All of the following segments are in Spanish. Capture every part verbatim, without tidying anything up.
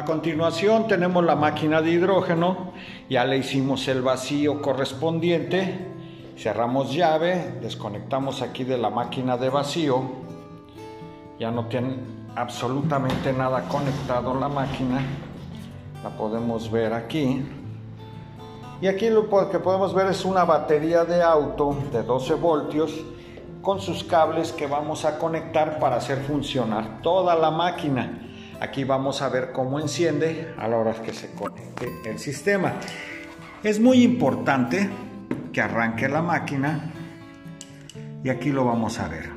continuación tenemos la máquina de hidrógeno, ya le hicimos el vacío correspondiente, cerramos llave, desconectamos aquí de la máquina de vacío, ya no tiene absolutamente nada conectado la máquina, la podemos ver aquí. Y aquí lo que podemos ver es una batería de auto de doce voltios con sus cables que vamos a conectar para hacer funcionar toda la máquina. Aquí vamos a ver cómo enciende a la hora que se conecte el sistema. Es muy importante que arranque la máquina y aquí lo vamos a ver.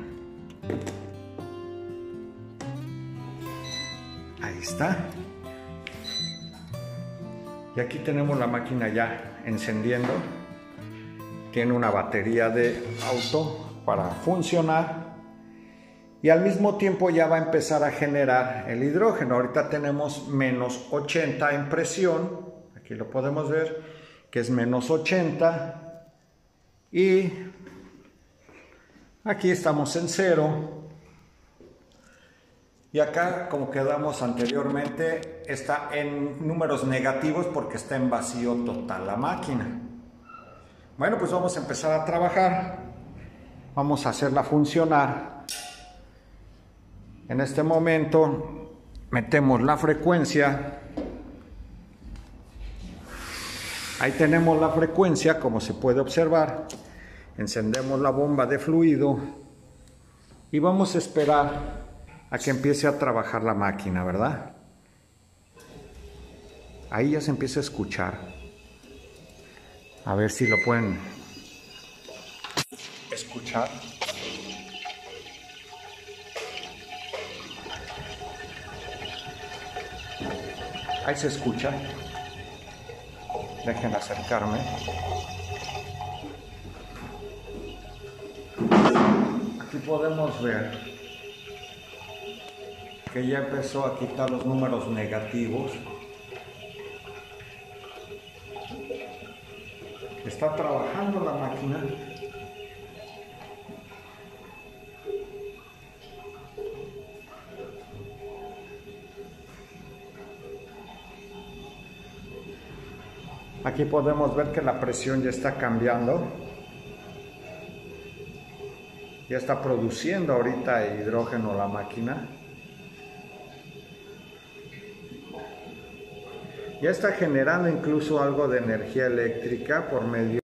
Ahí está. Y aquí tenemos la máquina ya encendiendo. Tiene una batería de auto para funcionar. Y al mismo tiempo ya va a empezar a generar el hidrógeno. Ahorita tenemos menos ochenta en presión. Aquí lo podemos ver, que es menos ochenta. Y aquí estamos en cero. Y acá, como quedamos anteriormente, está en números negativos porque está en vacío total la máquina. Bueno, pues vamos a empezar a trabajar. Vamos a hacerla funcionar. En este momento metemos la frecuencia. Ahí tenemos la frecuencia, como se puede observar. Encendemos la bomba de fluido y vamos a esperar a que empiece a trabajar la máquina, ¿verdad? Ahí ya se empieza a escuchar. A ver si lo pueden escuchar. Ahí se escucha. Dejen acercarme. Aquí podemos ver que ya empezó a quitar los números negativos. Está trabajando la máquina. Aquí podemos ver que la presión ya está cambiando. Ya está produciendo ahorita hidrógeno la máquina. Ya está generando incluso algo de energía eléctrica por medio.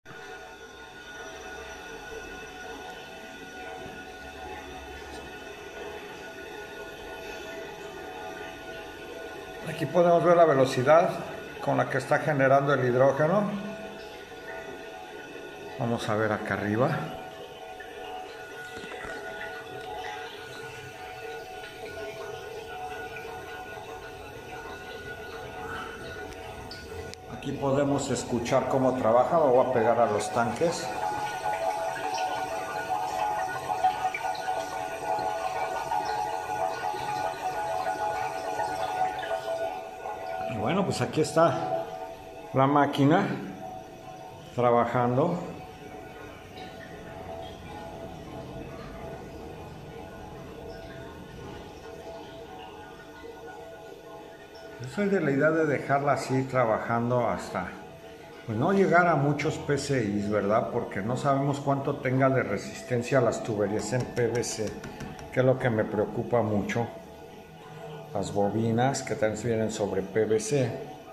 Aquí podemos ver la velocidad con la que está generando el hidrógeno. Vamos a ver acá arriba. Aquí podemos escuchar cómo trabaja. Lo voy a pegar a los tanques. Y bueno, pues aquí está la máquina trabajando. Yo soy de la idea de dejarla así trabajando hasta pues no llegar a muchos P C Is, ¿verdad? Porque no sabemos cuánto tenga de resistencia a las tuberías en P V C, que es lo que me preocupa mucho. Las bobinas que también vienen sobre P V C.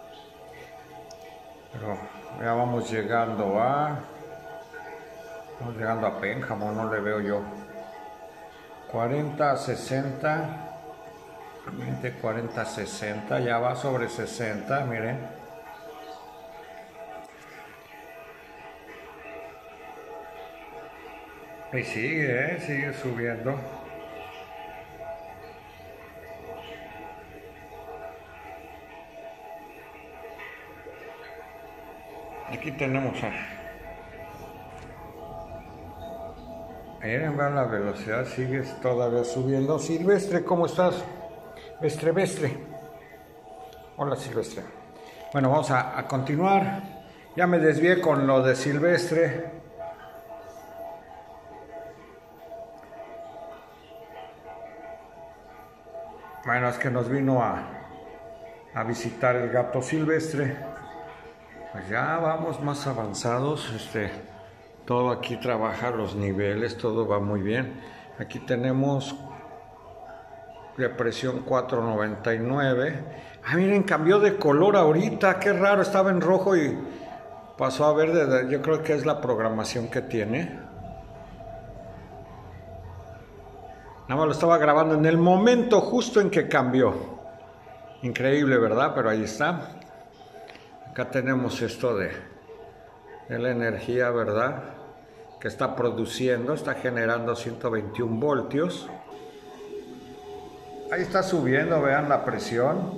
Pero ya vamos llegando a... Vamos llegando a Pénjamo, no le veo yo. cuarenta, sesenta... veinte, cuarenta, sesenta, ya va sobre sesenta, miren. Y sigue, ¿eh? Sigue subiendo. Aquí tenemos a... Miren, vean la velocidad, sigue todavía subiendo. Silvestre, ¿cómo estás? Vestre, Vestre. Hola, Silvestre. Bueno, vamos a, a continuar. Ya me desvié con lo de Silvestre. Bueno, es que nos vino a, a visitar el gato silvestre. Pues ya vamos más avanzados, este, todo aquí trabaja los niveles, todo va muy bien. Aquí tenemos de presión cuatro noventa y nueve. Ah, miren, cambió de color ahorita, qué raro, estaba en rojo y pasó a verde. Yo creo que es la programación que tiene. Nada más lo estaba grabando en el momento justo en que cambió. Increíble, ¿verdad? Pero ahí está. Acá tenemos esto de, de la energía, ¿verdad? Que está produciendo, está generando ciento veintiún voltios. Ahí está subiendo, vean la presión.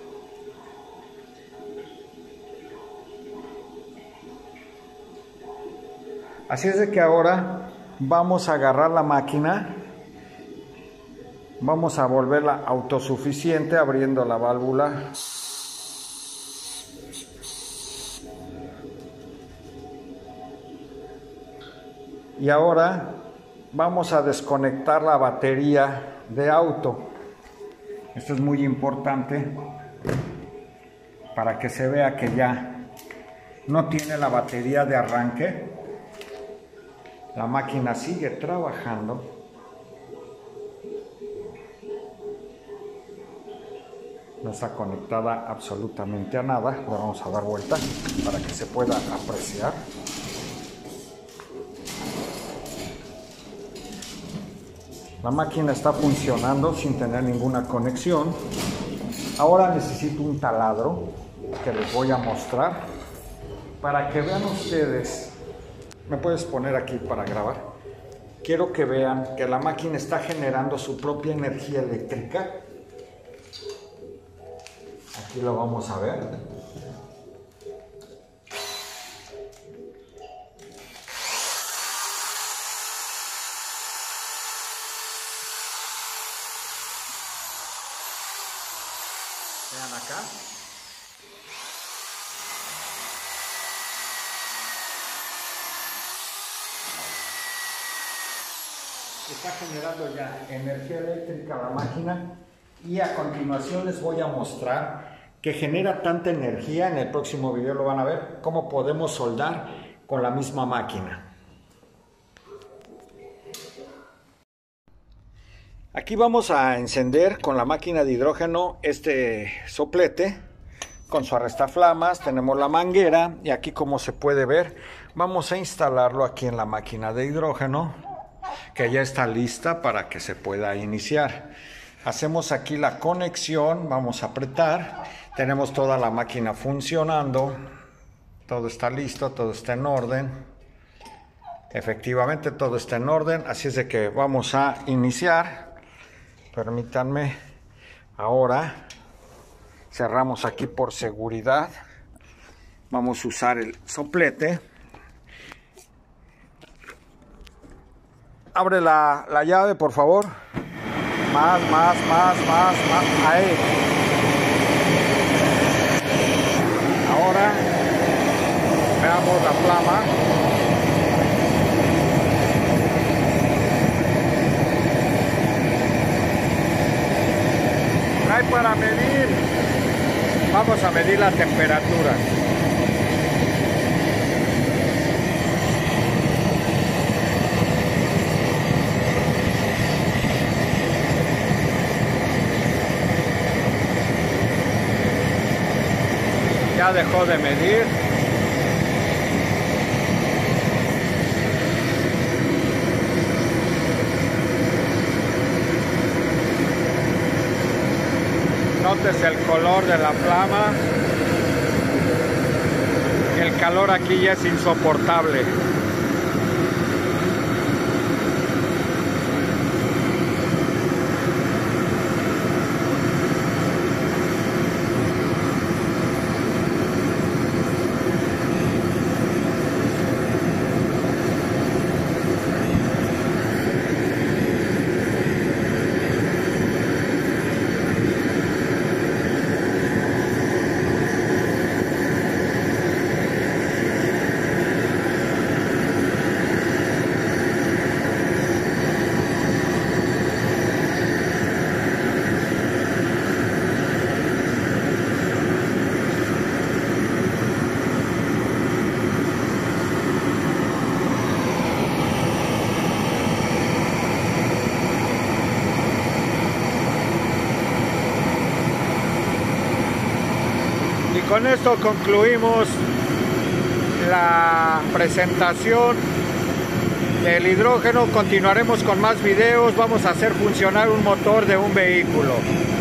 Así es de que ahora vamos a agarrar la máquina. Vamos a volverla autosuficiente abriendo la válvula. Y ahora vamos a desconectar la batería de auto. Esto es muy importante para que se vea que ya no tiene la batería de arranque. La máquina sigue trabajando. No está conectada absolutamente a nada. Le vamos a dar vuelta para que se pueda apreciar. La máquina está funcionando sin tener ninguna conexión. Ahora necesito un taladro que les voy a mostrar para que vean ustedes. ¿Me puedes poner aquí para grabar? Quiero que vean que la máquina está generando su propia energía eléctrica. Aquí lo vamos a ver. Vean acá. Está generando ya energía eléctrica la máquina y a continuación les voy a mostrar que genera tanta energía. En el próximo video lo van a ver cómo podemos soldar con la misma máquina. Aquí vamos a encender con la máquina de hidrógeno este soplete con su arrestaflamas. Tenemos la manguera y aquí, como se puede ver, vamos a instalarlo aquí en la máquina de hidrógeno, que ya está lista para que se pueda iniciar. Hacemos aquí la conexión, vamos a apretar, tenemos toda la máquina funcionando, todo está listo, todo está en orden. Efectivamente todo está en orden, así es de que vamos a iniciar. Permítanme, ahora cerramos aquí por seguridad. Vamos a usar el soplete. Abre la, la llave, por favor. Más, más, más, más, más. Ahí. Ahora veamos la flama. Hay para medir. Vamos a medir la temperatura. Ya dejó de medir. Notes el color de la flama. El calor aquí ya es insoportable. Y con esto concluimos la presentación del hidrógeno. Continuaremos con más videos. Vamos a hacer funcionar un motor de un vehículo.